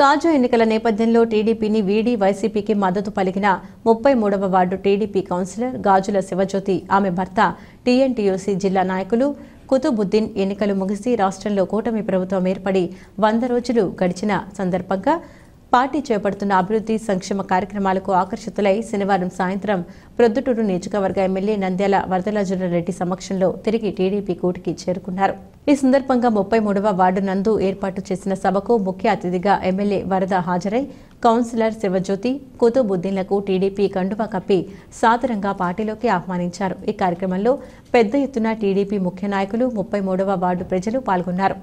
తాజా ఎన్నికల నేపథ్యంలో టీడీపీని వీడి వైసీపీకి మద్దతు పలికిన 33వ వార్డు టీడీపీ కౌన్సిలర్ గాజుల శివజ్యోతి, ఆమె భర్త టీఎన్టీయూసీ జిల్లా నాయకులు కుతుబుద్దీన్ ఎన్నికలు ముగిసి రాష్ట్రంలో కూటమి ప్రభుత్వం ఏర్పడి 100 రోజులు గడిచిన సందర్భంగా పార్టీ చేపడుతున్న అభివృద్ధి సంక్షేమ కార్యక్రమాలకు ఆకర్షితులై శనివారం సాయంత్రం ప్రొద్దుటూరు నియోజకవర్గ ఎమ్మెల్యే నంద్యాల వరదరాజరెడ్డి సమక్షంలో తిరిగి టీడీపీ కూటికి చేరుకున్నారు. ఈ సందర్భంగా 33వ వార్డు నందు ఏర్పాటు చేసిన సభకు ముఖ్య అతిథిగా ఎమ్మెల్యే వరద హాజరై కౌన్సిలర్ శివజ్యోతి, కుతుబుద్దీన్లకు టీడీపీ కండువా కప్పి సాదరంగా పార్టీలోకి ఆహ్వానించారు. ఈ కార్యక్రమంలో పెద్ద ఎత్తున టీడీపీ ముఖ్య నాయకులు, 33వ వార్డు ప్రజలు పాల్గొన్నారు.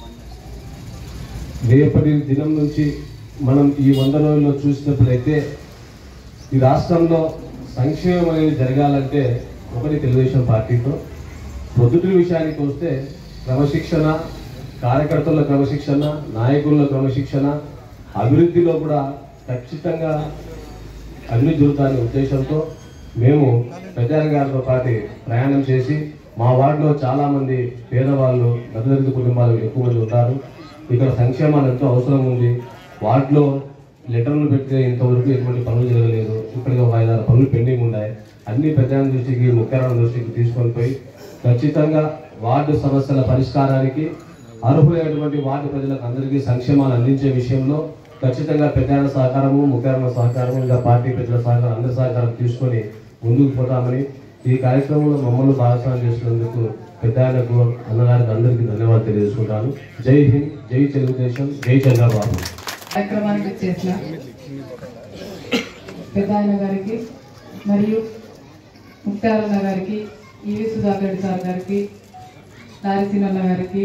మనం ఈ 100 రోజుల్లో చూసినట్లయితే ఈ రాష్ట్రంలో సంక్షేమం అనేది జరగాలంటే ఒకటి తెలుగుదేశం పార్టీతో, ప్రొద్దుటూరు విషయానికి వస్తే క్రమశిక్షణ, కార్యకర్తల క్రమశిక్షణ, నాయకుల క్రమశిక్షణ, అభివృద్ధిలో కూడా ఖచ్చితంగా అభివృద్ధి జరుగుతానే ఉద్దేశంతో మేము పెద్దాయన గారితో పాటు ప్రయాణం చేసి మా వార్డులో చాలామంది పేదవాళ్ళు, మధ్యతరగతి కుటుంబాలు ఎక్కువ మంది ఉంటారు. ఇక్కడ సంక్షేమాలు ఎంతో అవసరం ఉంది. వార్డులో లెటర్లు పెడితే ఇంతవరకు ఎటువంటి పనులు జరగలేదు. ఇప్పటికీ ఒక 5-6 పనులు పెండింగ్ ఉన్నాయి. అన్ని పెద్దాయన దృష్టికి, ముఖ్యమైన దృష్టికి తీసుకొని పోయి ఖచ్చితంగా వార్డు సమస్యల పరిష్కారానికి అర్హులైనటువంటి వార్డు ప్రజలకు అందరికీ సంక్షేమాలు అందించే విషయంలో ఖచ్చితంగా పెద్దాయన సహకారము, ముఖ్యమైన సహకారము, ఇంకా పార్టీ పెద్దల సహకారం, అందరి సహకారం తీసుకొని ముందుకు పోతామని ఈ కార్యక్రమంలో మమ్మల్ని భాగస్వామ్యం చేసినందుకు పెద్దాయనకు, అన్నగారికి అందరికీ ధన్యవాదాలు తెలియజేసుకుంటాను. జై హింద్, జై తెలుగుదేశం, జై చంద్రబాబు. కార్యక్రమానికి చేసిన పెద్దాయన గారికి మరియు ముక్తారన్న గారికి, ఈవి సుధాకర్ సార్ గారికి, నారసింహన్న గారికి,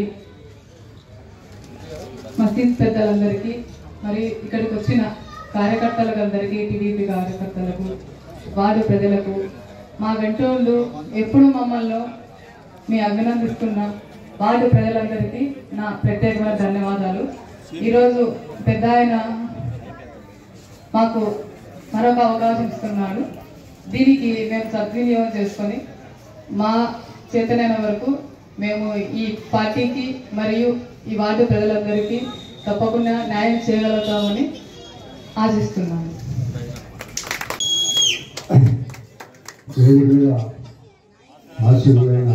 మసీద్ పెద్దలందరికీ, మరి ఇక్కడికి వచ్చిన కార్యకర్తలకు అందరికీ, టీడీపీ కార్యకర్తలకు, వార్డు ప్రజలకు, మా గంటోళ్ళు ఎప్పుడు మమ్మల్ని మీ అభినందిస్తున్న వార్డు ప్రజలందరికీ నా ప్రత్యేకమైన ధన్యవాదాలు. ఈరోజు పెద్దాయన మాకు మరొక అవకాశం ఇస్తున్నాడు. దీనికి మేము సద్వినియోగం చేసుకొని మా చేతనైన వరకు మేము ఈ పార్టీకి మరియు ఈ వార్డు ప్రజలందరికీ తప్పకుండా న్యాయం చేయగలుగుతామని ఆశిస్తున్నాను. ఆశీర్వైన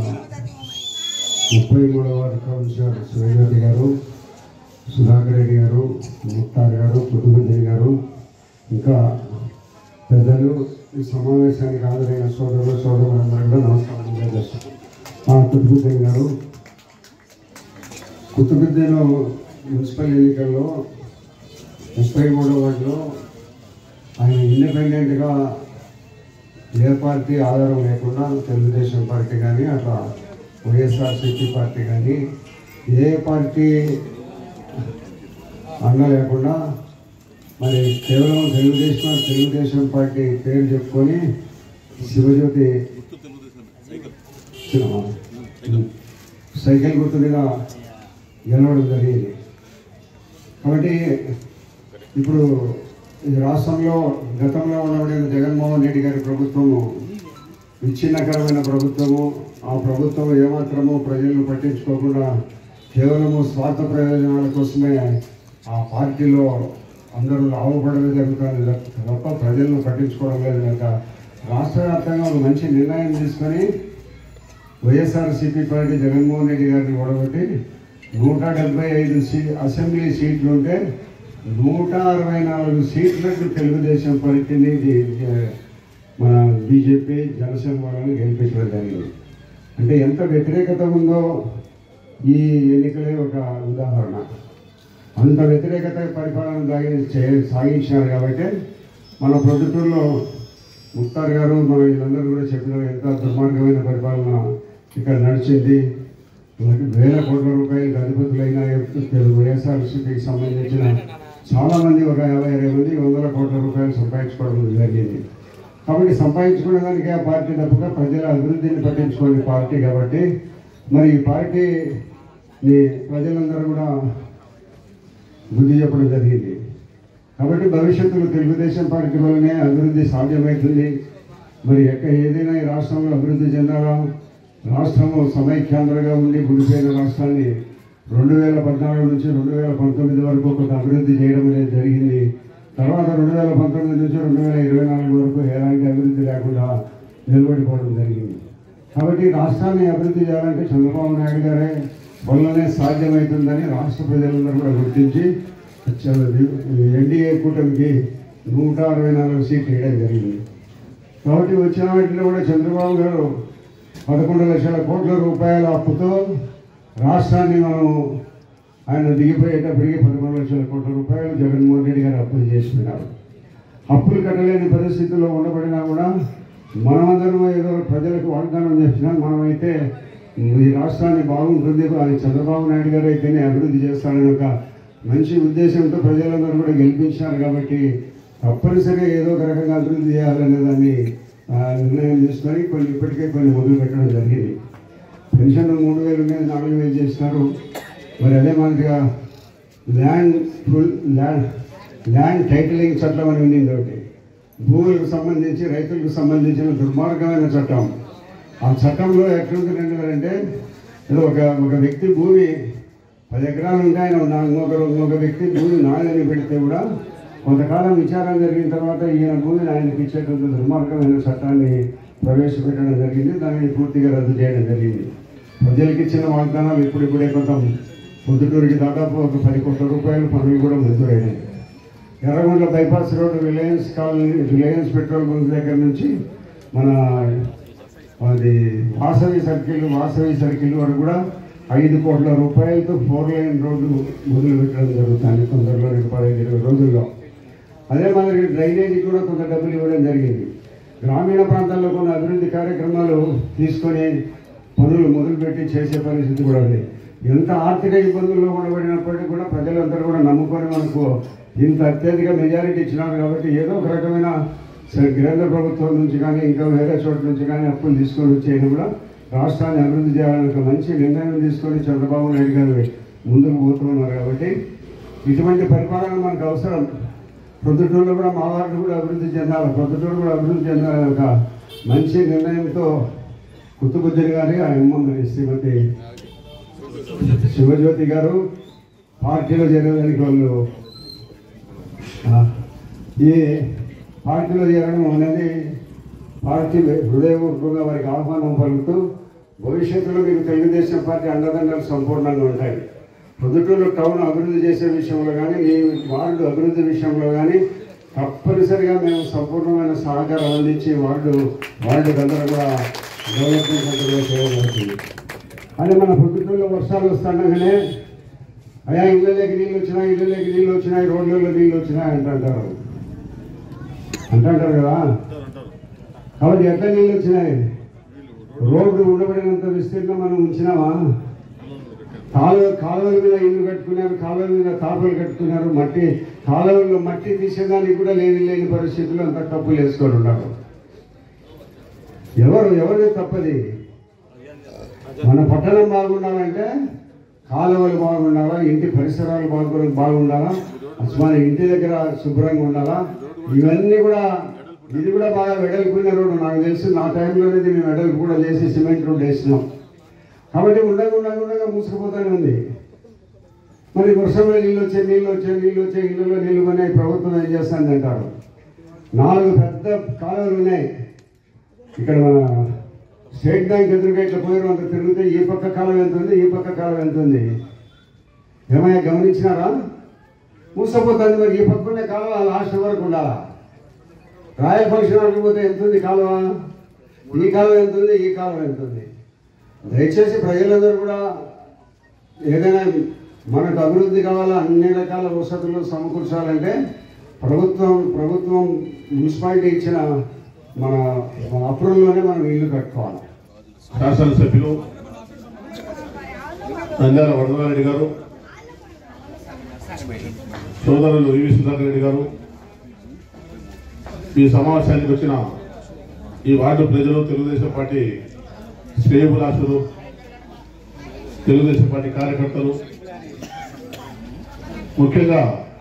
33వ వార్డు కౌన్సిలర్ శివజ్యోతి గారు, సుధాకర్ రెడ్డి గారు, ముక్తార్ గారు, కుతుబుద్దీన్ గారు, ఇంకా పెద్దలు, ఈ సమావేశానికి హాజరైన సోదరులందరూ కూడా నమస్కారం తెలియజేస్తాను. కుతుబుద్దీన్ గారు, కుతుబుద్దీన్ మున్సిపల్ ఎన్నికల్లో 33వ వార్డులో ఆయన ఇండిపెండెంట్గా ఏ పార్టీ ఆధారం లేకుండా, తెలుగుదేశం పార్టీ కానీ అట్లా వైఎస్ఆర్సీపీ పార్టీ కానీ ఏ పార్టీ అండ లేకుండా మరి కేవలం తెలుగుదేశం పార్టీ పేరు చెప్పుకొని శివజ్యోతి సైకిల్ గుర్తు మీద గెలవడం జరిగింది. కాబట్టి ఇప్పుడు ఈ రాష్ట్రంలో గతంలో ఉండబడిన జగన్మోహన్ రెడ్డి గారి ప్రభుత్వము విచ్ఛిన్నకరమైన ప్రభుత్వము. ఆ ప్రభుత్వం ఏమాత్రము ప్రజలను పట్టించుకోకుండా కేవలము స్వార్థ ప్రయోజనాల కోసమే ఆ పార్టీలో అందరూ లాభపడమే జరుగుతుంది తప్ప ప్రజలను పట్టించుకోవడం లేదు కనుక రాష్ట్ర వ్యాప్తంగా ఒక మంచి నిర్ణయం తీసుకొని వైఎస్ఆర్సీపీ పార్టీ జగన్మోహన్ రెడ్డి గారిని ఓడగొట్టి 175 అసెంబ్లీ సీట్లు ఉంటే 164 సీట్లకు తెలుగుదేశం పార్టీని మన బీజేపీ, జనసేన వాళ్ళని గెలిపించడం జరిగింది. అంటే ఎంత వ్యతిరేకత ఉందో ఈ ఎన్నికలే ఒక ఉదాహరణ. అంత వ్యతిరేకత పరిపాలన సాగించినారు. కాబట్టి మన ప్రొద్దుటూరులో ముక్తార్ గారు, మన వీళ్ళందరూ కూడా చెప్పినారు ఎంత దుర్మార్గమైన పరిపాలన ఇక్కడ నడిచింది. వేల కోట్ల రూపాయలకు అధిపతులైన వైఎస్ఆర్సీపీకి సంబంధించిన చాలామంది, ఒక 50-60 మంది 100 కోట్ల రూపాయలు సంపాదించుకోవడం జరిగింది. కాబట్టి సంపాదించుకునే దానికి ఆ పార్టీ తప్పక ప్రజల అభివృద్ధిని పట్టించుకునే పార్టీ. కాబట్టి మరి ఈ పార్టీని ప్రజలందరూ కూడా బుద్ధి చెప్పడం జరిగింది. కాబట్టి భవిష్యత్తులో తెలుగుదేశం పార్టీ వల్లనే అభివృద్ధి సాధ్యమవుతుంది. మరి ఏదైనా ఈ రాష్ట్రంలో అభివృద్ధి చెందాలా, రాష్ట్రము సమైక్యాంధ్రగా ఉండి గుడిపోయిన రాష్ట్రాన్ని 2014 నుంచి 2019 వరకు కొంత అభివృద్ధి చేయడం అనేది జరిగింది. తర్వాత 2019 నుంచి 2024 వరకు ఎలాంటి అభివృద్ధి లేకుండా నిలబడిపోవడం జరిగింది. కాబట్టి రాష్ట్రాన్ని అభివృద్ధి చేయాలంటే చంద్రబాబు నాయుడు గారే వల్లనే సాధ్యమవుతుందని రాష్ట్ర ప్రజలందరూ కూడా గుర్తించి ఎన్డీఏ కూటమికి 164 సీట్లు వేయడం జరిగింది. కాబట్టి వచ్చిన వాటిలో కూడా చంద్రబాబు గారు 11 లక్షల కోట్ల రూపాయల అప్పుతో రాష్ట్రాన్ని మనం ఆయన దిగిపోయేటప్పటికి 11 లక్షల కోట్ల రూపాయలు జగన్మోహన్ రెడ్డి గారు అప్పులు చేసినారు. అప్పులు కట్టలేని పరిస్థితుల్లో ఉండబడినా కూడా మనమందరం ఏదో ప్రజలకు వాగ్దానం చేసినాం. మనమైతే ఈ రాష్ట్రాన్ని బాగుంటుంది, అది చంద్రబాబు నాయుడు గారు అయితేనే అభివృద్ధి చేస్తారని ఒక మంచి ఉద్దేశంతో ప్రజలందరూ కూడా గెలిపించారు. కాబట్టి తప్పనిసరిగా ఏదో ఒక రకంగా అభివృద్ధి చేయాలనే దాన్ని నిర్ణయం తీసుకొని ఇప్పటికే కొన్ని మొదలు పెట్టడం జరిగింది. పెన్షన్ 3,000 మీద 4,000 చేసినారు. మరి అదే మాదిరిగా ల్యాండ్ టైటిలింగ్ చట్టం అని ఉంది. ఒకటి భూములకు సంబంధించి రైతులకు సంబంధించిన దుర్మార్గమైన చట్టం. ఆ చట్టంలో ఎట్లుంటుందంటే ఒక వ్యక్తి భూమి 10 ఎకరాలు ఉంటే ఆయన ఇంకొక వ్యక్తి భూమి నాదని పెడితే కూడా కొంతకాలం విచారణ జరిగిన తర్వాత ఈయన భూమిని ఆయనకి ఇచ్చేటువంటి దుర్మార్గమైన చట్టాన్ని ప్రవేశపెట్టడం జరిగింది. దానిని పూర్తిగా రద్దు చేయడం జరిగింది. ప్రజలకు ఇచ్చిన వాగ్దానాలు ఇప్పుడిప్పుడే కొంత పొద్దుటూరుకి దాదాపు ఒక 10 కోట్ల రూపాయలు పనులు కూడా మంజూరైనాయి. Erragonda bypass road Reliance colony, Reliance petrol bunk దగ్గర నుంచి మన అది వాసవి సర్కిల్ వరకు కూడా 5 కోట్ల రూపాయలతో 4 లైన్ రోడ్డు మొదలు పెట్టడం జరుగుతుంది తొందరలో 15-20 రోజుల్లో. అదే మాదిరి డ్రైనేజీ కూడా కొంత డబ్బులు ఇవ్వడం జరిగింది. గ్రామీణ ప్రాంతాల్లో కొన్ని అభివృద్ధి కార్యక్రమాలు తీసుకొని పనులు మొదలుపెట్టి చేసే పరిస్థితి కూడా ఉంది. ఎంత ఆర్థిక ఇబ్బందుల్లో ఉండబడినప్పటికీ కూడా ప్రజలందరూ కూడా నమ్ముకొని మనకు ఇంత అత్యధిక మెజారిటీ ఇచ్చినారు. కాబట్టి ఏదో ఒక రకమైన కేంద్ర ప్రభుత్వం నుంచి కానీ ఇంకా వేరే చోట్ల నుంచి కానీ అప్పులు తీసుకొని వచ్చేది కూడా రాష్ట్రాన్ని అభివృద్ధి చేయాలని ఒక మంచి నిర్ణయం తీసుకొని చంద్రబాబు నాయుడు గారు ముందుకు పోతున్నారు. కాబట్టి ఇటువంటి పరిపాలన మనకు అవసరం. ప్రొద్దుటూరులో కూడా మా వార్డు కూడా అభివృద్ధి చెందాలి, ప్రొద్దుటూరు కూడా అభివృద్ధి చెందాలని ఒక మంచి నిర్ణయంతో కుతుబుద్దీన్ గారి ఆ అమ్మ శ్రీమతి శివజ్యోతి గారు పార్టీలో చేరడానికి వాళ్ళు ఈ పార్టీలో చేరడం అనేది పార్టీ హృదయపూర్వకంగా వారికి ఆహ్వానం పలుకుతూ భవిష్యత్తులో మీకు తెలుగుదేశం పార్టీ అండదండలు సంపూర్ణంగా ఉంటాయి. ప్రొద్దుటూరు టౌన్ అభివృద్ధి చేసే విషయంలో కానీ ఈ వార్డు అభివృద్ధి విషయంలో కానీ తప్పనిసరిగా మేము సంపూర్ణమైన సహకారం అందించి వార్డుకందరూ కూడా డెవలప్మెంట్ సెంటర్లో చేయబడుతుంది. అదే మన ప్రొద్దుటూరులో వర్షాలు వస్తుండగానే అయ్యా ఇళ్ళలోకి నీళ్ళు వచ్చినాయి, రోడ్లలో నీళ్ళు వచ్చినాయి అంటుంటారు కదా. కాబట్టి ఎట్లా నీళ్ళు వచ్చినాయి? రోడ్డు ఉండబడినంత విస్తీర్ణం మనం ఉంచినామా? కాలువల మీద ఇల్లు కట్టుకున్నారు, కాలువల మీద తాపలు కట్టుకున్నారు, కాలువల్లో మట్టి తీసేదానికి కూడా లేని పరిస్థితుల్లో అంత కప్పులు వేసుకొని ఉన్నారు. ఎవరిది తప్పది? మన పట్టణం బాగుండాలంటే కాలువలు బాగుండాలా, ఇంటి పరిసరాలు బాగుండాలా, మన ఇంటి దగ్గర శుభ్రంగా ఉండాలా. ఇవన్నీ కూడా ఇది కూడా బాగా వెడల్పున్న రోడ్డు. నాకు తెలిసి నా టైంలోనే దీన్ని వెడల్పు కూడా చేసి సిమెంట్ రోడ్డు వేసినాం. కాబట్టి ఉండగా మూసుకుపోతూనే ఉంది. మరి వర్షంలో నీళ్ళు వచ్చే ఇళ్ళలో నీళ్ళు ఉన్నాయి. ప్రభుత్వం ఏం చేస్తుంది అంటారు. 4 పెద్ద కాలువలు ఉన్నాయి. ఇక్కడ మన స్టేట్ బ్యాంక్ ఎదురుగా ఇట్లా పోయిన అంత తిరిగితే ఈ పక్క కాలం ఎంత ఉంది, ఈ పక్క కాలం ఎంత ఉంది ఏమైనా గమనించినారా? మూసపోతుంది. మరి ఈ పక్కనే కాలువ లాస్ట్ వరకు ఉండాలా? రాయల్ ఫంక్షన్ హాల్కి పోతే ఎంత ఉంది కాలువ, ఈ కాలువ ఎంత ఉంది, ఈ కాలువ ఎంత ఉంది? దయచేసి ప్రజలందరూ కూడా ఏదైనా మనకు అభివృద్ధి కావాలా, అన్ని రకాల వసతులు సమకూర్చాలంటే ప్రభుత్వం మున్సిపాలిటీ ఇచ్చిన మన అప్రూవల్లోనే మనం ఇల్లు కట్టుకోవాలి. శాసనసభ్యులు నంద్యాల వరదరారెడ్డి గారు, సోదరులు ఈవి సుధాకర్ రెడ్డి గారు, ఈ సమావేశానికి వచ్చిన ఈ వార్డు ప్రజలు, తెలుగుదేశం పార్టీ శ్రేయోభిలాషులు, తెలుగుదేశం పార్టీ కార్యకర్తలు, ముఖ్యంగా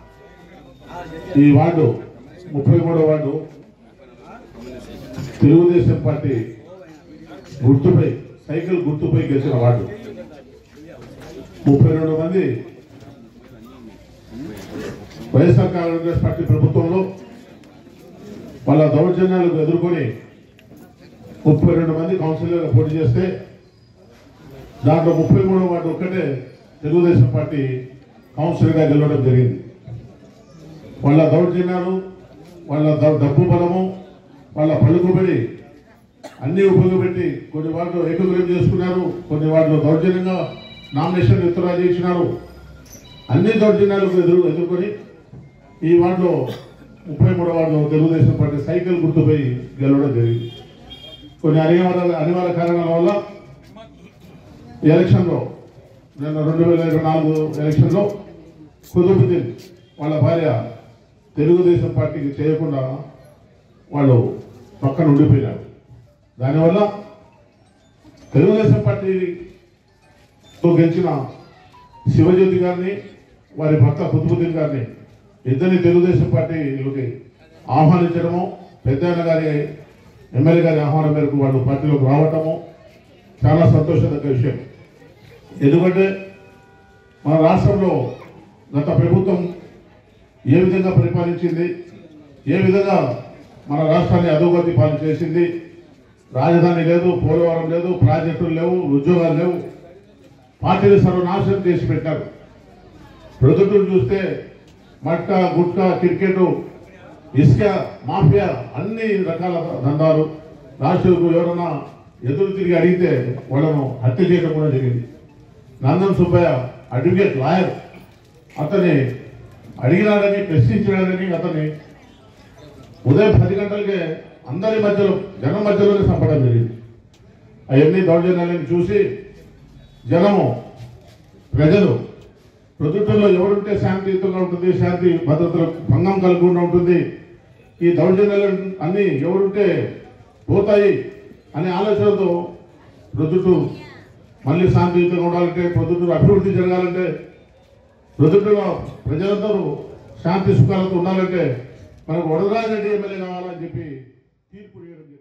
ఈ వార్డు 33వ వార్డు తెలుగుదేశం పార్టీ గుర్తుపై సైకిల్ గుర్తుపై గెలిచిన వార్డు. 32 మంది వైఎస్ఆర్ కాంగ్రెస్ పార్టీ ప్రభుత్వంలో వాళ్ళ దౌర్జన్యాలకు ఎదుర్కొని 32 మంది కౌన్సిలర్గా పోటీ చేస్తే దాంట్లో 33వ వార్డు ఒక్కటే తెలుగుదేశం పార్టీ కౌన్సిలర్గా గెలవడం జరిగింది. వాళ్ళ దౌర్జన్యాలు, వాళ్ళ డబ్బు బలము, వాళ్ళ పలుకుబడి అన్ని ఉపయోగపెట్టి కొన్ని వార్డులు ఏకగ్రీవం చేసుకున్నారు, కొన్ని వార్డులు దౌర్జన్యంగా నామినేషన్ విత్డ్రా చేసినారు. అన్ని దౌర్జన్యాలకు ఎదుర్కొని ఈ వార్డులో 33వ వార్డులో తెలుగుదేశం పార్టీ సైకిల్ గుర్తుపై గెలవడం జరిగింది. కొన్ని అనివార్య కారణాల వల్ల ఈ ఎలక్షన్లో నిన్న 2024 ఎలక్షన్లో కుతుబుద్దీన్ వాళ్ళ భార్య తెలుగుదేశం పార్టీకి చేయకుండా వాళ్ళు పక్కన ఉండిపోయినారు. దానివల్ల తెలుగుదేశం పార్టీతో గెలిచిన శివజ్యోతి గారిని, వారి భర్త కుతుబుద్దీన్ గారిని ఇద్దరిని తెలుగుదేశం పార్టీలోకి ఆహ్వానించడము, పెద్దన్న గారి ఎమ్మెల్యే గారి ఆహ్వానం మేరకు వాళ్ళు పార్టీలోకి రావటము చాలా సంతోషదగ్గ విషయం. ఎందుకంటే మన రాష్ట్రంలో గత ప్రభుత్వం ఏ విధంగా పరిపాలించింది, ఏ విధంగా మన రాష్ట్రాన్ని అధోగతి పాలన చేసింది, రాజధాని లేదు, పోలవరం లేదు, ప్రాజెక్టులు లేవు, ఉద్యోగాలు లేవు, పార్టీని సర్వనాశనం చేసి పెట్టారు. ప్రొద్దుటూరు చూస్తే మట్కా, గుట్కా, క్రికెట్, ఇసుక మాఫియా, అన్ని రకాల దందాలు. రాష్ట్రకు ఎవరైనా ఎదురు తిరిగి అడిగితే వాళ్ళను హత్య చేయడం కూడా జరిగింది. నందం సుబ్బయ్య అడ్వకేట్ లాయర్, అతన్ని అడిగినాడని, ప్రశ్నించడాడని అతన్ని ఉదయం 10 గంటలకే అందరి మధ్యలో, జనం మధ్యలోనే చంపడం జరిగింది. అవన్నీ దౌర్జన్యాలను చూసి జనము, ప్రజలు ప్రొద్దుటూరులో ఎవరుంటే శాంతియుతంగా ఉంటుంది, శాంతి భద్రతలకు భంగం కలగకుండా ఉంటుంది, ఈ దౌర్జన్యాలు అన్నీ ఎవరుంటే పోతాయి అనే ఆలోచనతో ప్రొద్దుటూరు మళ్ళీ శాంతియుతంగా ఉండాలంటే, ప్రొద్దుటూరు అభివృద్ధి జరగాలంటే, ప్రొద్దుటూరులో ప్రజలందరూ శాంతి సుఖాలతో ఉండాలంటే మనకు వరదరాజరెడ్డి ఎమ్మెల్యే కావాలని చెప్పి తీర్పు